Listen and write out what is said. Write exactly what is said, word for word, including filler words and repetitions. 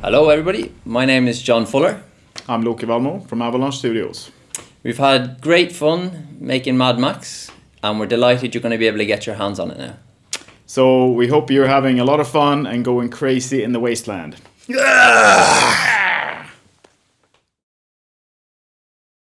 Hello everybody, my name is John Fuller. I'm Loke Valmo from Avalanche Studios. We've had great fun making Mad Max and we're delighted you're going to be able to get your hands on it now. So we hope you're having a lot of fun and going crazy in the Wasteland. Yeah!